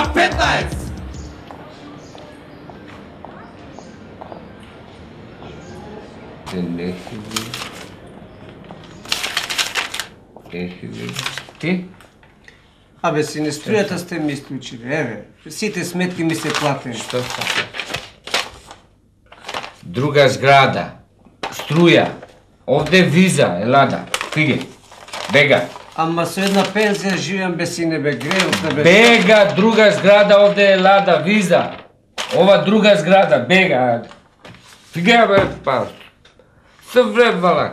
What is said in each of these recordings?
K15! Ти? Абе, сине, струјата сте ми исклучили, еве. Сите сметки ми се платени. Што така? Друга зграда, струја, овде виза, елада, фиге, бега. Ама со една пензија живеам без сине, бе, грејот, бе. Бега, друга зграда, овде елада, виза. Ова друга зграда, бега. Фиге, бе, па. Се вребвала.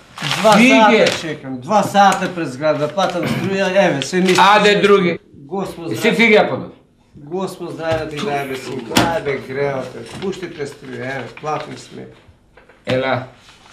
2 сата чекам, 2 сата пред зграда, платам струја, еве, се ми... Аде други. Господ Си здраве. фиге подо. Господ здраве да ти даде, бе, синко. Ај, бе, грејот, пуштите струја, еве, платим сме. Ела.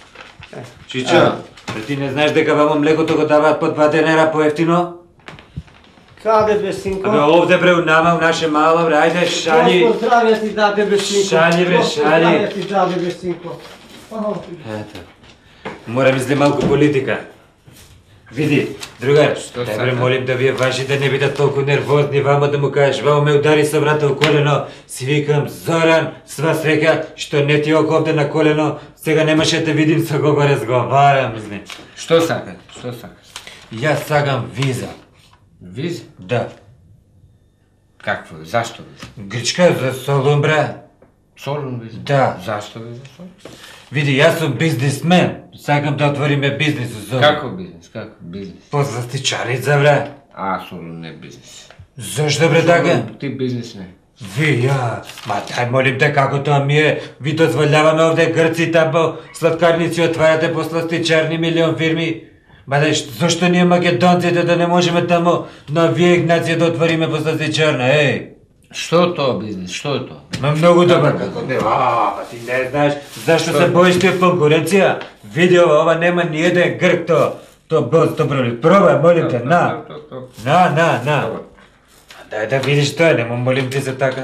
Чичо, ти не знаеш дека вамо млекото го даваат по 2 денара поевтино? Каде, бе, синко? Абе овде бре, у нама, у наше мало, бре, ајде, шали. Господ здраве ти даде, бе, синко. Шали, бе, Господ шали. здраве ти даде, бе, синко. Ето. Мора мисли малку политика. Види, другар, Што дај сака? бре, молим да вие вашите не бидат толку нервозни, вама да му кажеш, вамо ме удари со врата у колено, си викам, Зоран, сва среќа, што не ти око овде на колено, сега немаше те видим со кого разговарам, мисли. Што сакаш? Што сакаш? Јас сакам виза. Виза? Да. Какво? Зашто виза? Грчка за Солун, бре. Солун виза? Да. Зашто виза Солун? Види, јас сум бизнесмен. Сакам да отвориме бизнес у Солун. Како бизнес? Како бизнес? Посластичарица, бре. А, Солун не бизнес. Зашто, бре, така? Солун, ти бизнес не. Ви, ја, ма дај молим те како тоа ми е, ви дозволяваме овде грци таму, сладкарници отварате посластичарни милион фирми. Ма дај, зашто ние македонците да не можеме таму на вие нација да отвориме посластичарна, еј? Што е тоа бизнес? Што е тоа? Ма многу добар како не, па ти не знаеш, зашто се боиш ти од конкуренција? Види ова нема ни еден грк то боз добро ли, пробај, молим те, на. На. Дај да видиш тоа, нема молим ти за така.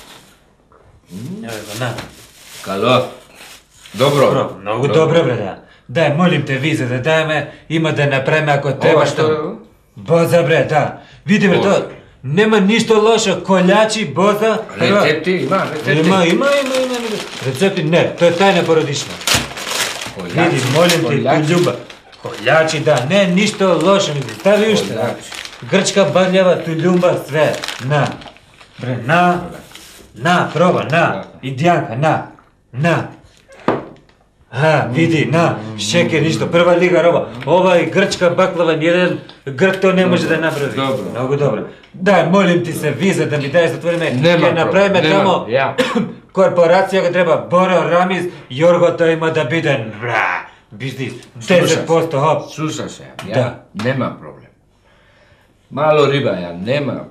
Еве го, на. Кало? Добро. Многу добро, бре, да. Дај, молим те, виза да дајме, има да направиме ако треба Ова што е? Боза, бре, да. Види, бре, тоа, нема ништо лошо, колјачи, боза. Рецепти има, рецепти. Има. Рецепти не, тоа е тајна породична. Види, молим те, љуба. Колјачи, да, не, ништо лошо, ми стави уште. Грчка, баљава, тулјумба, све, на. Бре, на, проба, на. И Дијанка, на. Види, на, шекер, ништо, прва лига роба. Ова и грчка баклава, ниједен грк тоа не може да направи. Добро. Многу добро. Дај, молим ти се, виза да ми дај да отвориме, Нема ќе направиме проблем, тамо. ја. Корпорација го треба Боро, Рамис, Јорго тоа има да биде, бра, бизнис, 10% хоп. Слуша се, ја. Да. Нема проблем. Мало риба, ја, нема.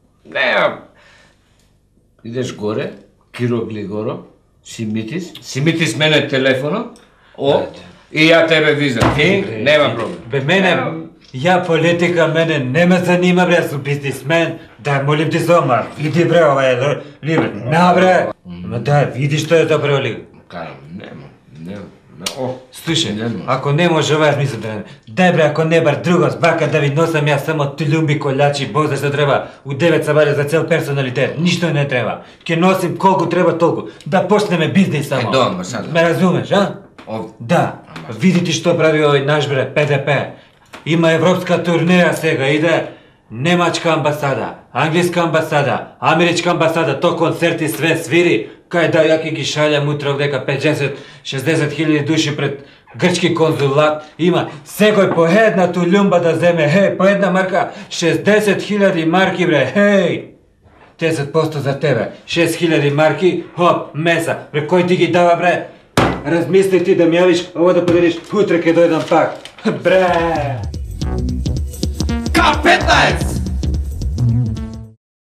Идеш горе, Кироглигоро, Симитис мене телефоно, и ја тебе виза. Ти, нема проблем. Бе, мене, ја политика мене не ме занима, бре, сум бизнесмен. Дај, молим ти сома, види, бре, ова е либе. На, бре. Ма дај, види што е тоа, бре, лига. Карам, нема. Слушај, Нема. ако не може ова, мислам да не. Дај, бре, ако не бар друго, бака да ви носам јас само тулјумби, колјачи, боза што треба. У 9 сабајле за цел персоналитет, ништо не треба. Ќе носим колку треба толку. Да почнеме бизнес само. дома сада. Ме разумеш, а? Овде. Да, видите што прави овој наш бре, ПДП. Има европска турнеја сега, иде немачка амбасада, англиска амбасада, америчка амбасада, то концерти све свири, кај да ја ќе ги шалјам утре дека 50-60 хиляди души пред грчки конзулат, има секој по една тулјумба да земе, хеј, по една марка, 60.000 марки бре, хеј! 10% за тебе, 6.000 марки, хоп, меса, бре, кој ти ги дава бре? Размисли ти да ми јавиш, ова да поделиш, утре ќе дојдам пак. Бре! K15!